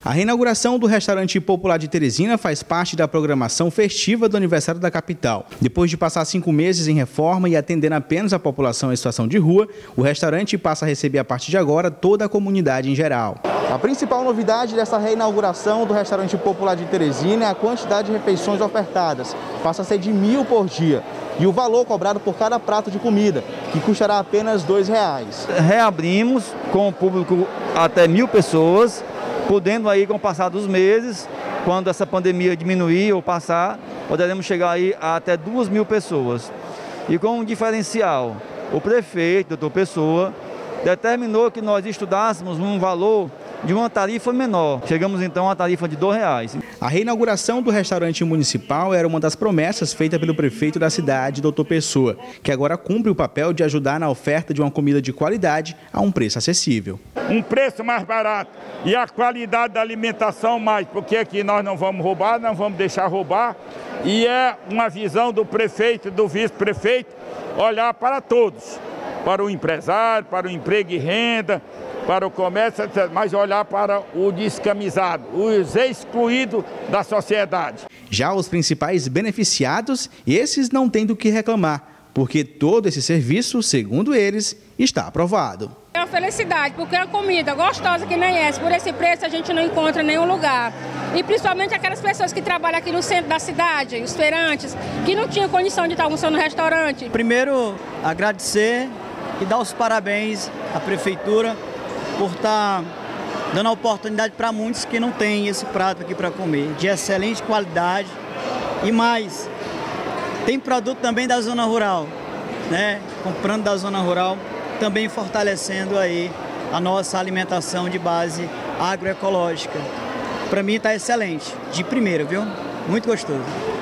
A reinauguração do restaurante popular de Teresina faz parte da programação festiva do aniversário da capital. Depois de passar 5 meses em reforma e atendendo apenas a população em situação de rua, o restaurante passa a receber a partir de agora toda a comunidade em geral. A principal novidade dessa reinauguração do restaurante popular de Teresina é a quantidade de refeições ofertadas. Passa a ser de 1.000 por dia. E o valor cobrado por cada prato de comida, que custará apenas R$ 2,00. Reabrimos com o público até 1.000 pessoas, podendo aí, com o passar dos meses, quando essa pandemia diminuir ou passar, poderemos chegar aí a até 2.000 pessoas. E com um diferencial, o prefeito, doutor Pessoa, determinou que nós estudássemos um valor de uma tarifa menor. Chegamos então à tarifa de R$ 2,00. A reinauguração do restaurante municipal era uma das promessas feitas pelo prefeito da cidade, doutor Pessoa, que agora cumpre o papel de ajudar na oferta de uma comida de qualidade a um preço acessível. Um preço mais barato e a qualidade da alimentação mais, porque aqui nós não vamos roubar, não vamos deixar roubar. E é uma visão do prefeito e do vice-prefeito olhar para todos, para o empresário, para o emprego e renda, para o comércio, mas olhar para o descamisado, os excluídos da sociedade. Já os principais beneficiados, esses não têm do que reclamar, porque todo esse serviço, segundo eles, está aprovado. É uma felicidade, porque é uma comida gostosa que nem essa, por esse preço a gente não encontra em nenhum lugar. E principalmente aquelas pessoas que trabalham aqui no centro da cidade, os feirantes, que não tinham condição de estar almoçando no restaurante. Primeiro, agradecer e dar os parabéns à prefeitura por estar dando a oportunidade para muitos que não têm esse prato aqui para comer, de excelente qualidade. E mais, tem produto também da zona rural, né? Comprando da zona rural, também fortalecendo aí a nossa alimentação de base agroecológica. Para mim está excelente, de primeira, viu? Muito gostoso.